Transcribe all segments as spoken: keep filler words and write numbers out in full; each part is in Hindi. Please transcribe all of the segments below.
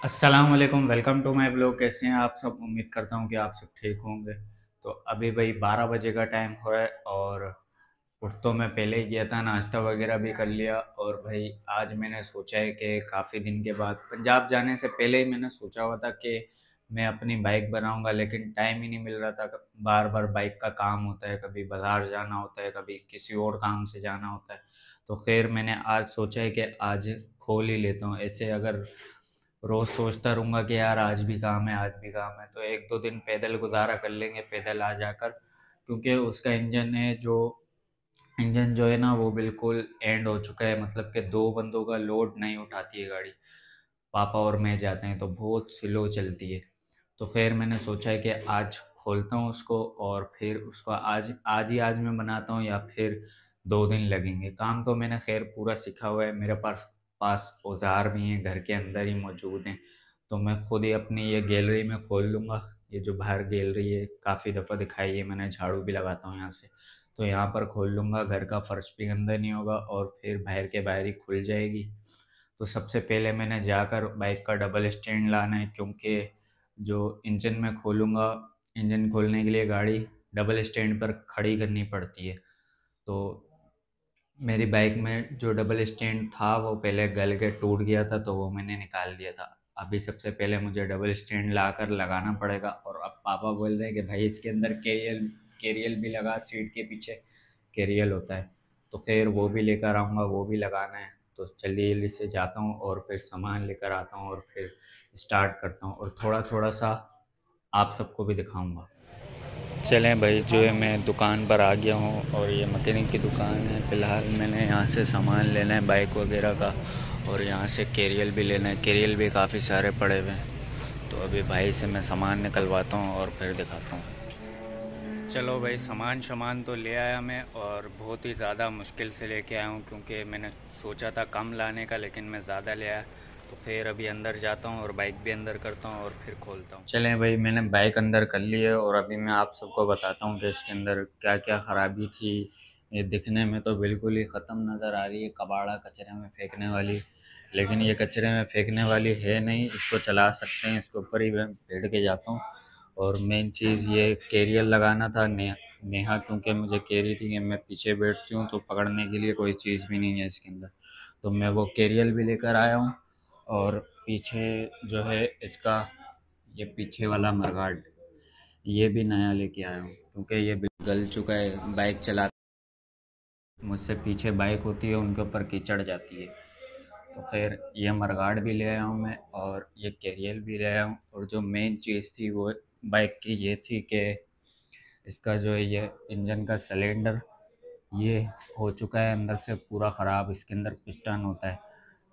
अस्सलाम वालेकुम, वेलकम टू माय ब्लॉग। कैसे हैं आप सब? उम्मीद करता हूँ कि आप सब ठीक होंगे। तो अभी भाई बारह बजे का टाइम हो रहा है और उठ तो मैं पहले ही गया था, नाश्ता वगैरह भी कर लिया। और भाई आज मैंने सोचा है कि काफ़ी दिन के बाद पंजाब जाने से पहले ही मैंने सोचा हुआ था कि मैं अपनी बाइक बनाऊंगा, लेकिन टाइम ही नहीं मिल रहा था। बार बार बाइक का काम होता है, कभी बाज़ार जाना होता है, कभी किसी और काम से जाना होता है। तो खैर मैंने आज सोचा है कि आज खोल ही लेता हूँ। ऐसे अगर रोज़ सोचता रहूँगा कि यार आज भी काम है, आज भी काम है, तो एक दो दिन पैदल गुज़ारा कर लेंगे, पैदल आ जाकर। क्योंकि उसका इंजन है जो इंजन जो है ना वो बिल्कुल एंड हो चुका है, मतलब कि दो बंदों का लोड नहीं उठाती है गाड़ी। पापा और मैं जाते हैं तो बहुत स्लो चलती है। तो खैर मैंने सोचा है कि आज खोलता हूँ उसको और फिर उसको आज आज ही आज मैं बनाता हूँ या फिर दो दिन लगेंगे। काम तो मैंने खैर पूरा सीखा हुआ है, मेरे पास पास औजार भी हैं, घर के अंदर ही मौजूद हैं। तो मैं खुद ही अपनी ये गैलरी में खोल लूँगा। ये जो बाहर गैलरी है काफ़ी दफ़ा दिखाई है मैंने, झाड़ू भी लगाता हूँ यहाँ से। तो यहाँ पर खोल लूँगा, घर का फर्श भी गंदा नहीं होगा और फिर बाहर के बाहर ही खुल जाएगी। तो सबसे पहले मैंने जाकर बाइक का डबल स्टैंड लाना है, क्योंकि जो इंजन में खोलूँगा, इंजन खोलने के लिए गाड़ी डबल स्टैंड पर खड़ी करनी पड़ती है। तो मेरी बाइक में जो डबल स्टैंड था वो पहले गल के टूट गया था, तो वो मैंने निकाल दिया था। अभी सबसे पहले मुझे डबल स्टैंड लाकर लगाना पड़ेगा। और अब पापा बोल रहे हैं कि भाई इसके अंदर कैरियल कैरियल भी लगा, सीट के पीछे कैरियल होता है। तो फिर वो भी लेकर आऊँगा, वो भी लगाना है। तो जल्दी जल्दी से जाता हूँ और फिर सामान लेकर आता हूँ और फिर स्टार्ट करता हूँ और थोड़ा थोड़ा सा आप सबको भी दिखाऊँगा। चलें भाई, जो है मैं दुकान पर आ गया हूँ और ये मैकेनिक की दुकान है। फ़िलहाल मैंने यहाँ से सामान लेना है बाइक वगैरह का, और यहाँ से कैरियल भी लेना है। कैरियल भी काफ़ी सारे पड़े हुए हैं। तो अभी भाई से मैं सामान निकलवाता हूँ और फिर दिखाता हूँ। चलो भाई, सामान सामान तो ले आया मैं, और बहुत ही ज़्यादा मुश्किल से लेके आया हूँ, क्योंकि मैंने सोचा था कम लाने का लेकिन मैं ज़्यादा ले आया। तो फिर अभी अंदर जाता हूँ और बाइक भी अंदर करता हूँ और फिर खोलता हूँ। चलें भाई, मैंने बाइक अंदर कर ली है और अभी मैं आप सबको बताता हूँ कि इसके अंदर क्या क्या ख़राबी थी। ये दिखने में तो बिल्कुल ही ख़त्म नज़र आ रही है, कबाड़ा कचरे में फेंकने वाली, लेकिन ये कचरे में फेंकने वाली है नहीं। इसको चला सकते हैं, इसके ऊपर ही मैं बैठ के जाता हूँ। और मेन चीज़ ये कैरियर लगाना था। ने, नेहा क्योंकि मुझे कह रही थी कि मैं पीछे बैठती हूँ तो पकड़ने के लिए कोई चीज़ भी नहीं है इसके अंदर। तो मैं वो कैरियर भी लेकर आया हूँ। और पीछे जो है इसका, ये पीछे वाला मरगाड, ये भी नया लेके आया हूँ, क्योंकि ये बिल्कुल गल चुका है। बाइक चला मुझसे पीछे बाइक होती है, उनके ऊपर कीचड़ जाती है। तो खैर ये मरगाड भी ले आया हूँ मैं और ये कैरियर भी ले आया हूँ। और जो मेन चीज़ थी वो बाइक की ये थी कि इसका जो है ये इंजन का सिलेंडर ये हो चुका है अंदर से पूरा ख़राब। इसके अंदर पिस्टन होता है,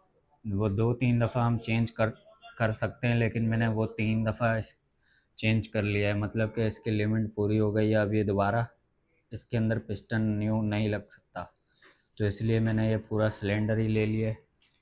वो दो तीन दफ़ा हम चेंज कर कर सकते हैं, लेकिन मैंने वो तीन दफ़ा चेंज कर लिया है। मतलब कि इसकी लिमिट पूरी हो गई है, अब ये दोबारा इसके अंदर पिस्टन न्यू नहीं लग सकता। तो इसलिए मैंने ये पूरा सिलेंडर ही ले लिया है।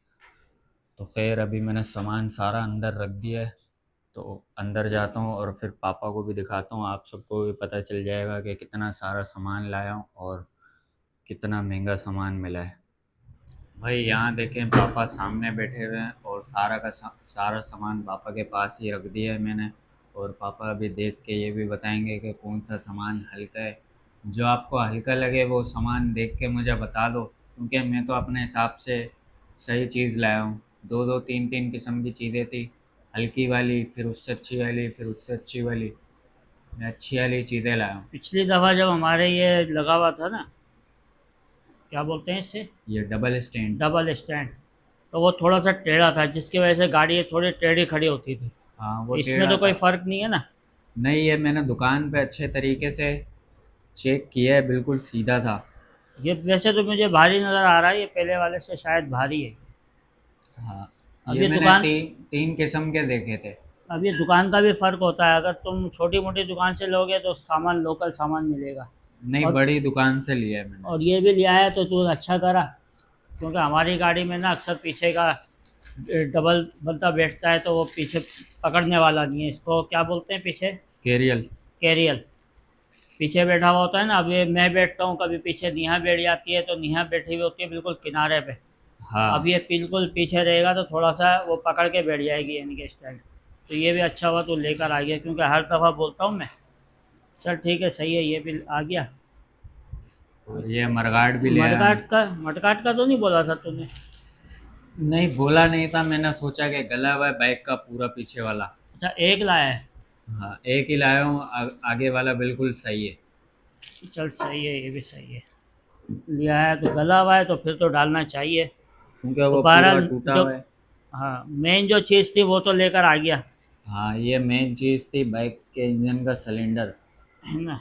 तो खैर अभी मैंने सामान सारा अंदर रख दिया है, तो अंदर जाता हूँ और फिर पापा को भी दिखाता हूँ। आप सबको भी पता चल जाएगा कि कितना सारा सामान लाया हूँ और कितना महंगा सामान मिला है। भाई यहाँ देखें, पापा सामने बैठे हुए हैं और सारा का सा, सारा सामान पापा के पास ही रख दिया है मैंने। और पापा अभी देख के ये भी बताएंगे कि कौन सा सामान हल्का है। जो आपको हल्का लगे वो सामान देख के मुझे बता दो, क्योंकि मैं तो अपने हिसाब से सही चीज़ लाया हूँ। दो दो तीन तीन किस्म की चीज़ें थी, हल्की वाली, फिर उससे अच्छी वाली, फिर उससे अच्छी वाली। मैं अच्छी वाली चीज़ें लाया हूँ। पिछली दफ़ा जब हमारे ये लगा हुआ था ना, क्या बोलते हैं इसे, ये डबल स्टैंड। डबल स्टैंड, तो वो थोड़ा सा टेढ़ा था जिसकी वजह से गाड़ी थोड़ी टेढ़ी खड़ी होती थी। हाँ वो इसमें टेढ़ा तो कोई था। फ़र्क नहीं है ना। नहीं, ये मैंने दुकान पे अच्छे तरीके से चेक किया है, बिल्कुल सीधा था। ये वैसे तो मुझे भारी नज़र आ रहा है, ये पहले वाले से शायद भारी है। हाँ, अब ये ये मैंने दुकान तीन तीन किस्म के देखे थे। अब ये दुकान का भी फ़र्क होता है। अगर तुम छोटी मोटी दुकान से लोगे तो सामान लोकल सामान मिलेगा। नहीं, और बड़ी दुकान से लिया है मैंने। और ये भी लिया है तो तू अच्छा करा, क्योंकि हमारी गाड़ी में ना अक्सर पीछे का डबल बंदा बैठता है तो वो पीछे पकड़ने वाला नहीं है। इसको क्या बोलते हैं पीछे? केरियल। कैरियल। पीछे बैठा हुआ होता है ना। अब ये मैं बैठता हूँ, कभी पीछे नेहा बैठ जाती है, तो नेहा बैठी हुई होती है बिल्कुल किनारे पे, हाँ। अब ये बिल्कुल पीछे रहेगा तो थोड़ा सा वो पकड़ के बैठ जाएगी इनके स्टैंड। तो ये भी अच्छा हुआ तू लेकर आ गया, क्योंकि हर दफ़ा बोलता हूँ मैं। चल ठीक है, सही है, ये भी आ गया। और ये मरगाट भी ले आया मैं। मडगाट का मडगाट का तो नहीं बोला था तूने? नहीं, बोला नहीं था, मैंने सोचा कि गला हुआ है बाइक का पूरा पीछे वाला। अच्छा, एक लाया है। हाँ, एक ही लाया हूँ, आ, आगे वाला बिल्कुल सही है। चल सही है, ये भी सही है। लिया है तो गला हुआ है तो फिर तो डालना चाहिए। क्योंकि तो वो पूरा बहरहाल टूटा जो, हुआ है। हाँ, मेन जो चीज़ थी वो तो लेकर आ गया, हाँ, ये मेन चीज़ थी बाइक के इंजन का सिलेंडर। है ना।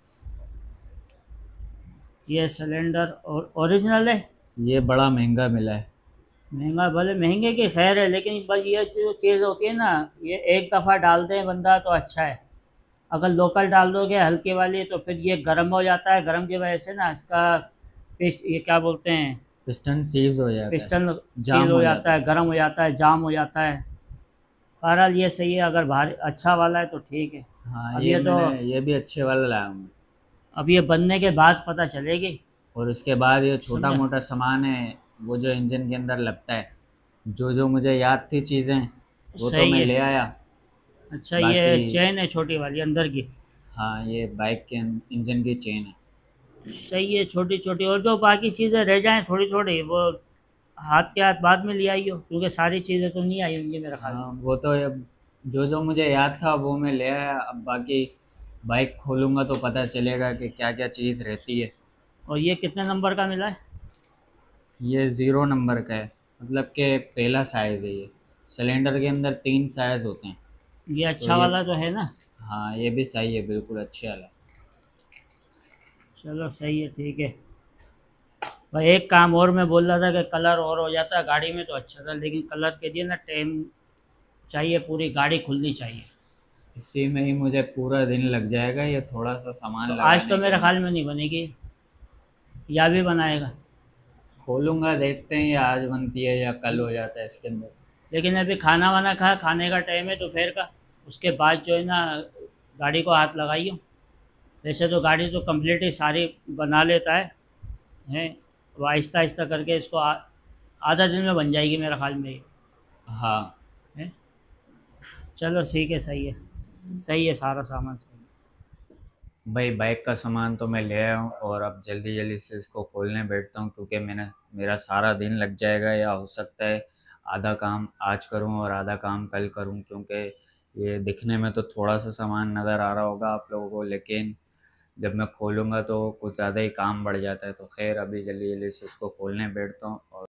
ये सिलेंडर और ओरिजिनल है। ये बड़ा महंगा मिला है। महंगा भले महंगे की खैर है, लेकिन बस ये जो चीज़ होती है ना, ये एक दफ़ा डाल दे बंदा तो अच्छा है। अगर लोकल डाल दोगे हल्की वाली तो फिर ये गर्म हो जाता है, गर्म की वजह से ना इसका पिस ये क्या बोलते हैं, पिस्टन सीज हो जाता है, पिस्टन सील जाम हो हो जाता जाता है, है। गर्म हो जाता है, जाम हो जाता है। बहरहाल ये सही है, अगर भारी अच्छा वाला है तो ठीक है। हाँ, अब ये ये तो मैंने ये भी अच्छे वाला लाया हूँ। अब ये बनने के बाद पता चलेगी। और उसके बाद ये छोटा समझा। मोटा सामान है, वो जो इंजन के अंदर लगता है, जो जो मुझे याद थी चीज़ें, वो तो सही मैं है। ले आया। अच्छा, बाकी ये चेन है छोटी वाली अंदर की। हाँ, ये बाइक के इंजन की चेन है। सही है, छोटी छोटी, और जो बाकी चीज़ें रह जाएं थोड़ी थोड़ी वो हाथ के हाथ बाद में ले आई हो, क्योंकि सारी चीज़ें तो नहीं आई होंगी मेरे ख्याल में। हाँ, वो तो अब जो जो मुझे याद था वो मैं ले आया। अब बाकी बाइक खोलूँगा तो पता चलेगा कि क्या क्या चीज़ रहती है। और ये कितने नंबर का मिला है? ये ज़ीरो नंबर का है, मतलब कि पहला साइज़ है ये। सिलेंडर के अंदर तीन साइज़ होते हैं। ये तो अच्छा ये, वाला तो है ना? हाँ, ये भी सही है, बिल्कुल अच्छे वाला। चलो सही है, ठीक है। भाई एक काम और मैं बोल रहा था कि कलर और हो जाता गाड़ी में तो अच्छा था, लेकिन कलर के लिए ना टाइम चाहिए, पूरी गाड़ी खुलनी चाहिए। इसी में ही मुझे पूरा दिन लग जाएगा, ये थोड़ा सा तो सामान आज तो लगाने के मेरे अंदर। ख्याल में नहीं बनेगी, या भी बनाएगा। खोलूँगा, देखते हैं ये आज बनती है या कल हो जाता है इसके अंदर। लेकिन अभी खाना वाना खा खाने का टाइम है दोपहर का, उसके बाद जो है ना गाड़ी को हाथ लगाइयो। वैसे तो गाड़ी तो कंप्लीट ही सारी बना लेता है हैं। वो आहिस्ता आहिस्ता करके इसको आ, आधा दिन में बन जाएगी मेरे ख्याल में ये, हाँ। है। चलो ठीक है, सही है, सही है, सारा सामान सही है। भाई, बाइक का सामान तो मैं ले आया हूँ और अब जल्दी जल्दी से इसको खोलने बैठता हूँ, क्योंकि मैंने मेरा सारा दिन लग जाएगा, या हो सकता है आधा काम आज करूँ और आधा काम कल करूँ, क्योंकि ये दिखने में तो थोड़ा सा सामान नज़र आ रहा होगा आप लोगों को, लेकिन जब मैं खोलूँगा तो कुछ ज़्यादा ही काम बढ़ जाता है। तो खैर, अभी जल्दी जल्दी से इसको खोलने बैठता हूँ और